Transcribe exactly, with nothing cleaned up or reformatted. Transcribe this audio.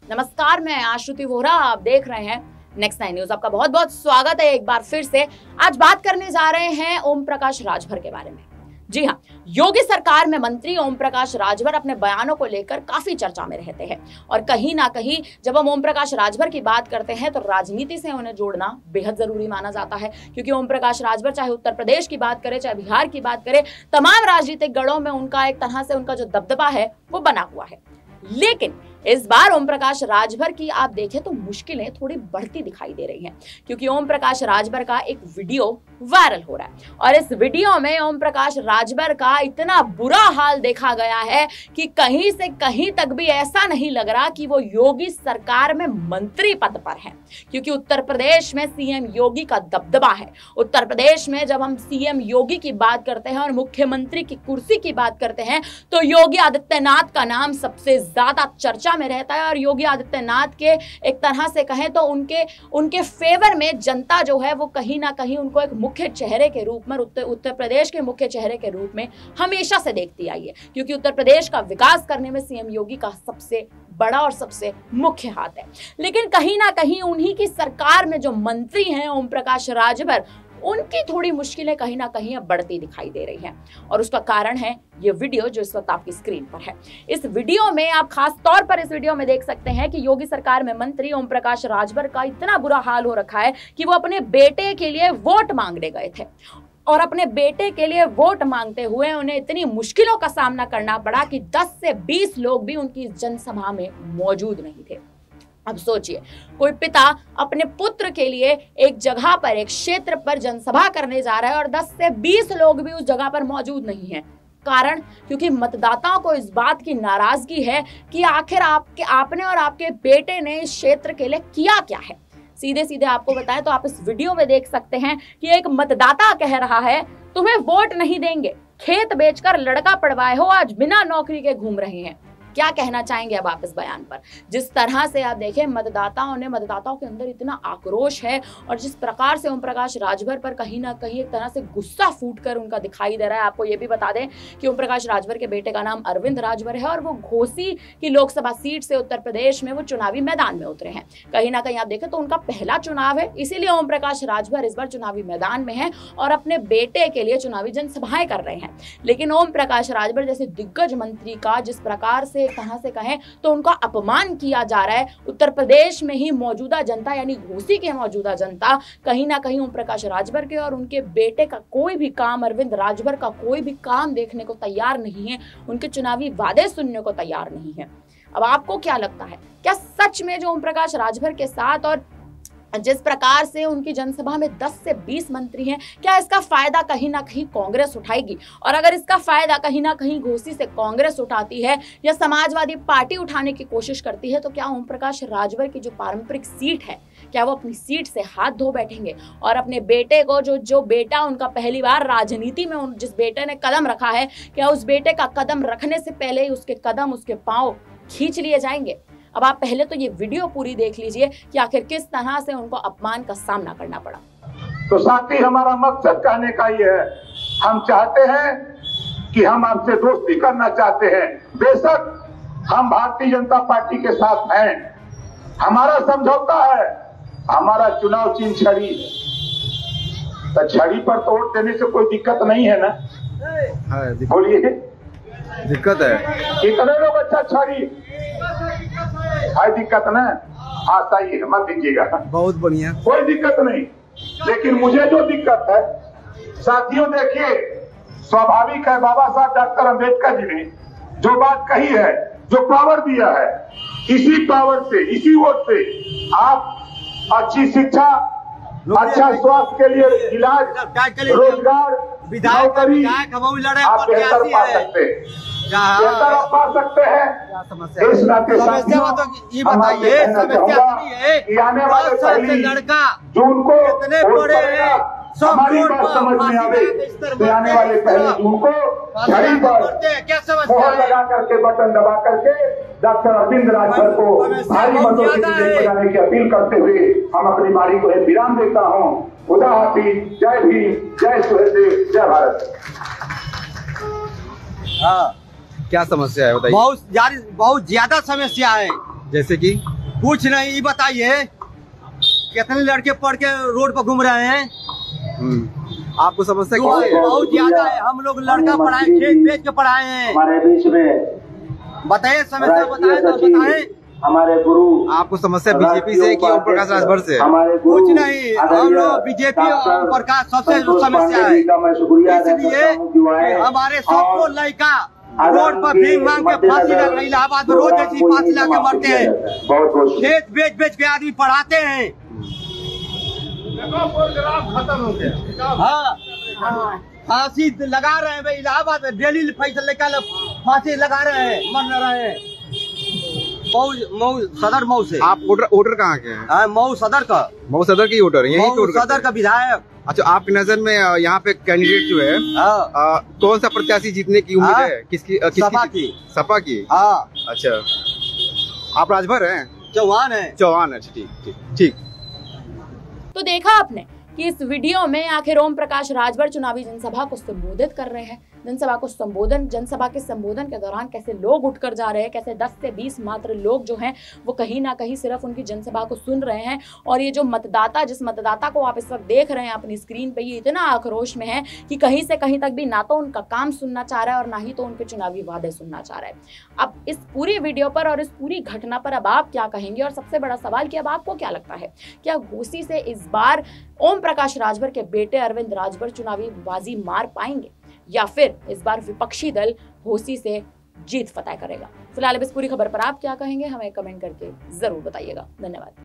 नमस्कार, मैं आश्रुति वोहरा, आप देख रहे हैं नेक्स्ट नाइन न्यूज। आपका बहुत बहुत स्वागत है एक बार फिर से। आज बात करने जा रहे हैं ओम प्रकाश राजभर के बारे में। जी हाँ, योगी सरकार में मंत्री ओम प्रकाश राजभर अपने बयानों को लेकर काफी चर्चा में रहते हैं और कहीं ना कहीं जब हम ओम प्रकाश राजभर की बात करते हैं तो राजनीति से उन्हें जोड़ना बेहद जरूरी माना जाता है, क्योंकि ओम प्रकाश राजभर चाहे उत्तर प्रदेश की बात करें चाहे बिहार की बात करें, तमाम राजनीतिक गढ़ों में उनका एक तरह से उनका जो दबदबा है वो बना हुआ है। लेकिन इस बार ओम प्रकाश राजभर की आप देखें तो मुश्किलें थोड़ी बढ़ती दिखाई दे रही हैं, क्योंकि ओम प्रकाश राजभर का एक वीडियो वायरल हो रहा है और इस वीडियो में ओम प्रकाश राजभर का इतना बुरा हाल देखा गया है कि कहीं से कहीं तक भी ऐसा नहीं लग रहा कि वो योगी सरकार में मंत्री पद पर है, क्योंकि उत्तर प्रदेश में सीएम योगी का दबदबा है। उत्तर प्रदेश में जब हम सीएम योगी की बात करते हैं और मुख्यमंत्री की कुर्सी की बात करते हैं तो योगी आदित्यनाथ का नाम सबसे ज्यादा चर्चा में रहता है और योगी आदित्यनाथ के एक तरह से कहें तो उनके उनके फेवर में जनता जो है वो कहीं ना कहीं उनको एक मुख्य चेहरे के रूप में उत्तर उत्तर प्रदेश के मुख्य चेहरे के रूप में हमेशा से देखती आई है, क्योंकि उत्तर प्रदेश का विकास करने में सीएम योगी का सबसे बड़ा और सबसे मुख्य हाथ है। लेकिन कहीं ना कहीं उन्हीं की सरकार में जो मंत्री हैं ओम प्रकाश राजभर, उनकी थोड़ी मुश्किलें कहीं ना कहीं अब बढ़ती दिखाई दे रही हैं और उसका कारण है ये वीडियो जो इस वक्त आपकी स्क्रीन पर है। इस वीडियो में आप खास तौर पर इस वीडियो में देख सकते हैं कि योगी सरकार में मंत्री ओम प्रकाश राजभर का इतना बुरा हाल हो रखा है कि वो अपने बेटे के लिए वोट मांगने गए थे और अपने बेटे के लिए वोट मांगते हुए उन्हें इतनी मुश्किलों का सामना करना पड़ा कि दस से बीस लोग भी उनकी जनसभा में मौजूद नहीं थे। अब सोचिए, कोई पिता अपने पुत्र के लिए एक जगह पर एक क्षेत्र पर जनसभा करने जा रहा है और दस से बीस लोग भी उस जगह पर मौजूद नहीं हैं। कारण क्योंकि मतदाताओं को इस बात की नाराजगी है कि आखिर आपके आपने और आपके बेटे ने इस क्षेत्र के लिए किया क्या है। सीधे सीधे आपको बताएं तो आप इस वीडियो में देख सकते हैं कि एक मतदाता कह रहा है, तुम्हें वोट नहीं देंगे, खेत बेचकर लड़का पढ़वाए हो, आज बिना नौकरी के घूम रहे हैं। क्या कहना चाहेंगे अब आप इस बयान पर? जिस तरह से आप देखें मतदाताओं ने मतदाताओं के अंदर इतना आक्रोश है और जिस प्रकार से ओम प्रकाश राजभर पर कहीं ना कहीं एक तरह से गुस्सा फूटकर उनका दिखाई दे रहा है। आपको ये भी बता दें कि ओम प्रकाश राजभर के बेटे का नाम अरविंद राजभर है और वो घोसी की लोकसभा सीट से उत्तर प्रदेश में वो चुनावी मैदान में उतरे हैं। कहीं ना कहीं आप देखें तो उनका पहला चुनाव है, इसीलिए ओम प्रकाश राजभर इस बार चुनावी मैदान में है और अपने बेटे के लिए चुनावी जनसभाएं कर रहे हैं। लेकिन ओम प्रकाश राजभर जैसे दिग्गज मंत्री का जिस प्रकार से एक तरह से कहें तो उनका अपमान किया जा रहा है, उत्तर प्रदेश में ही मौजूदा जनता यानी घोसी के मौजूदा जनता कहीं ना कहीं ओम प्रकाश राजभर के और उनके बेटे का कोई भी काम, अरविंद राजभर का कोई भी काम देखने को तैयार नहीं है, उनके चुनावी वादे सुनने को तैयार नहीं है। अब आपको क्या लगता है, क्या सच में जो ओम प्रकाश राजभर के साथ और जिस प्रकार से उनकी जनसभा में दस से बीस मंत्री हैं, क्या इसका फायदा कहीं ना कहीं कांग्रेस उठाएगी? और अगर इसका फायदा कहीं ना कहीं घोसी से कांग्रेस उठाती है या समाजवादी पार्टी उठाने की कोशिश करती है, तो क्या ओम प्रकाश राजभर की जो पारंपरिक सीट है, क्या वो अपनी सीट से हाथ धो बैठेंगे और अपने बेटे को जो जो बेटा उनका पहली बार राजनीति में जिस बेटे ने कदम रखा है, क्या उस बेटे का कदम रखने से पहले ही उसके कदम उसके पांव खींच लिए जाएंगे? अब आप पहले तो ये वीडियो पूरी देख लीजिए कि आखिर किस तरह से उनको अपमान का सामना करना पड़ा। तो साथी, हमारा मकसद कहने का ये है, हम चाहते हैं कि हम आपसे दोस्ती करना चाहते हैं। बेशक हम भारतीय जनता पार्टी के साथ हैं, हमारा समझौता है, हमारा चुनाव चिन्ह छड़ी है, तो छड़ी पर तो वोट देने से कोई दिक्कत नहीं है ना? बोलिए, दिक्कत है? कितने लोग अच्छा छड़ी है, दिक्कत ना? हाँ सही है, मत दीजिएगा, बहुत बढ़िया, कोई दिक्कत नहीं। लेकिन मुझे जो दिक्कत है साथियों, देखिए स्वाभाविक है, बाबा साहब डॉक्टर अंबेडकर जी ने जो बात कही है, जो पावर दिया है, इसी पावर से, इसी वोट से आप अच्छी शिक्षा, अच्छा स्वास्थ्य के लिए इलाज, रोजगार, नौकरी आप बेहतर पा सकते हैं, बेहतर आप पा सकते हैं। इस नाते साथियों, हम आपसे कहना चाहूंगा कि आने वाले पहली जून को वोट पड़ेगा, हमारी बात समझ में आवे तो आने वाले पहली जून को घड़ी पर मोहर लगा करके, बटन दबा करके डॉक्टर अरविंद राजभर को भारी मतों से विजयी बनाने की अपील करते हुए हम अपनी बारी को विराम देता हूँ। खुदा हाफिज, जय भीम, जय सुहेलदेव, जय भारत। हाँ, क्या समस्या है बताइए? बहुत बहुत ज्यादा समस्या है। जैसे कि कुछ नहीं, ये बताइए कितने लड़के पढ़ के रोड पर घूम रहे हैं? आपको समस्या क्या है? बहुत ज्यादा है। हम लोग लड़का पढ़ाए, खेत बेच के पढ़ाए हैं। हमारे बीच में बताइए समस्या, बताए तो बताए। हमारे गुरु, आपको समस्या बीजेपी से कि ओम प्रकाश राजभर से? हमारे कुछ नहीं, हम लोग बीजेपी और ओम प्रकाश सबसे समस्या है, इसलिए कि हमारे सबको लड़का रोड पर भीख मांग के फांसी लग रही। इलाहाबाद में रोज ऐसी फांसी लगा के मरते हैं। खेत बेच बेच के आदमी पढ़ाते हैं। खत्म हो गया। हाँ, फांसी लगा रहे हैं भाई। इलाहाबाद में डेली पैसा लेकर फांसी लगा रहे हैं, मर रहे हैं। मऊ मऊ सदर मऊ से। आप वोटर वोटर कहाँ के हैं? हाँ, मऊ सदर का। मऊ सदर की वोटर है, यही मऊ सदर का विधायक। अच्छा, आपकी नजर में यहाँ पे कैंडिडेट जो है हाँ, आ, कौन सा प्रत्याशी जीतने की उम्मीद हाँ? है? किसकी? किसकी सपा की। सपा की? हाँ। अच्छा, आप राजभर हैं? चौहान है। चौहान है, ठीक ठीक ठीक। तो देखा आपने कि इस वीडियो में आखिर ओम प्रकाश राजभर चुनावी जनसभा को संबोधित कर रहे हैं। जनसभा को संबोधन जनसभा के संबोधन के दौरान कैसे लोग उठकर जा रहे हैं, कैसे दस से बीस मात्र लोग जो हैं वो कहीं ना कहीं सिर्फ उनकी जनसभा को सुन रहे हैं। और ये जो मतदाता, जिस मतदाता को आप इस वक्त देख रहे हैं अपनी स्क्रीन पे, ये इतना आक्रोश में है कि कहीं से कहीं तक भी ना तो उनका काम सुनना चाह रहा है और ना ही तो उनके चुनावी वादे सुनना चाह रहा है। अब इस पूरी वीडियो पर और इस पूरी घटना पर अब आप क्या कहेंगे? और सबसे बड़ा सवाल कि अब आपको क्या लगता है, क्या घोसी से इस बार ओम प्रकाश राजभर के बेटे अरविंद राजभर चुनावी बाजी मार पाएंगे या फिर इस बार विपक्षी दल घोसी से जीत फतह करेगा? फिलहाल इस पूरी खबर पर आप क्या कहेंगे, हमें कमेंट करके जरूर बताइएगा। धन्यवाद।